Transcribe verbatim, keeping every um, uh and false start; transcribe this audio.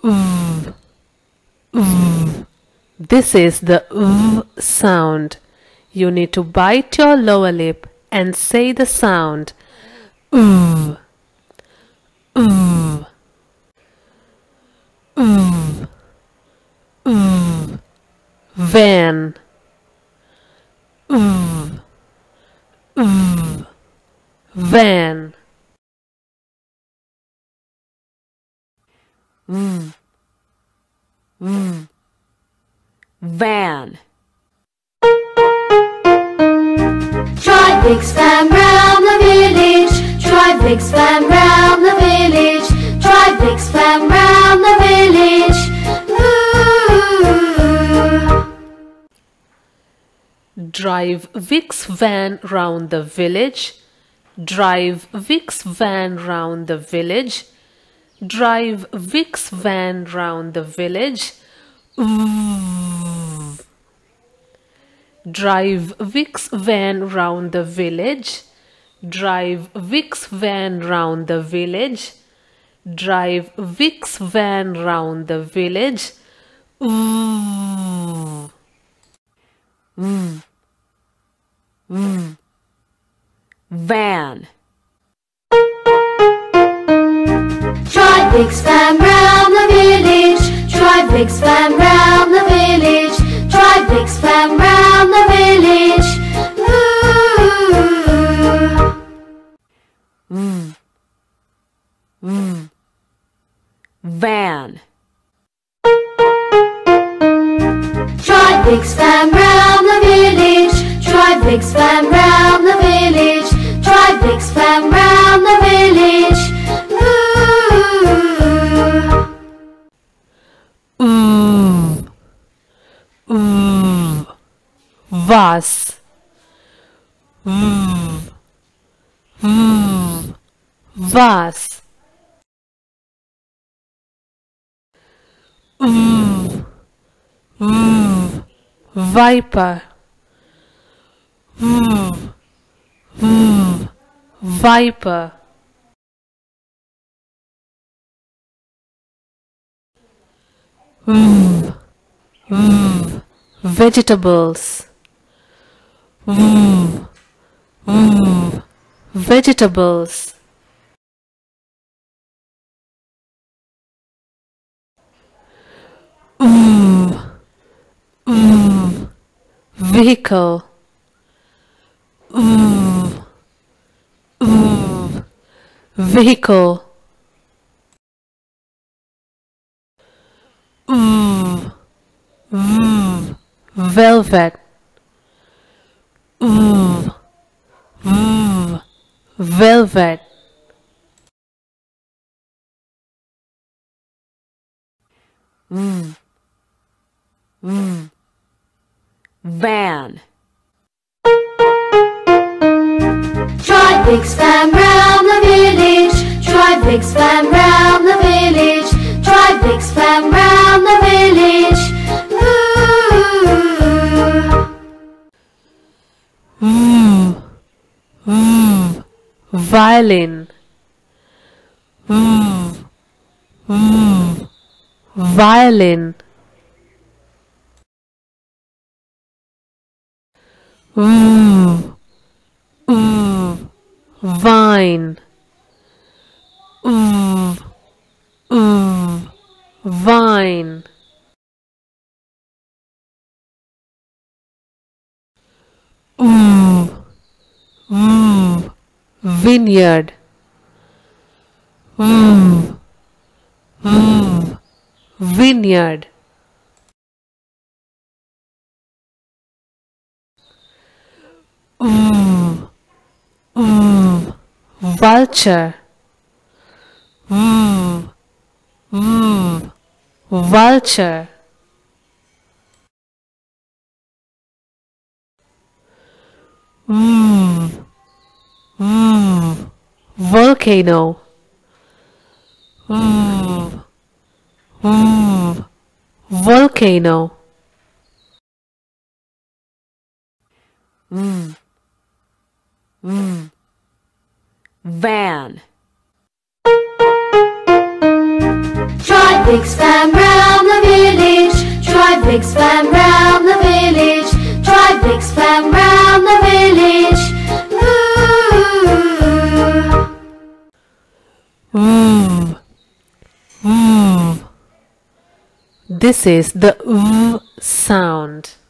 V, V. This is the V sound. You need to bite your lower lip and say the sound V, V, V, V. Van, V, V. Van, V, V. Van. Try big span round the village. Try big span round the village. Try big span round the village. Ooh. Drive Vic's van round the village. Drive Vic's van round the village. Drive Vic's van round the village. Ooh. Drive Vic's van round the village. Drive Vic's van round the village. Drive Vic's van round the village. Ooh. V, V. Van. Try big span round the village. Try big span round the village. Try big span round the village. Ooh. V, V. Van. Try big span round the village. Try big span round the village. Try big span round the village. Ooh. Ooh. Ooh. Vas. Ooh. Ooh. Vas. Ooh. Ooh. Viper. Ooh. Ooh. Viper. Ooh. Ooh. Vegetables. Ooh. Ooh. Vegetables. Ooh. Ooh. Vehicle. Ooh. Ooh. Vehicle. Ooh. Ooh. Velvet. Ooh. Ooh. Velvet. V, V. Van. Try big span round the village. Try big span round the village. Try big span round the village. Ooh. Ooh. Ooh. Violin. Ooh. Ooh. Violin. Ooh. Ooh. Vine. Ooh. Ooh. Vine. Ooh. Ooh. Vineyard. Ooh. Ooh. Vineyard. Ooh. Ooh. Vulture. Ooh. Ooh. Vulture. Ooh. Ooh. Volcano. Ooh. Ooh. Volcano. V, V. Van. Try big span round the village. Drive big span round the village. Drive big span round the village. V. V. This is the V sound.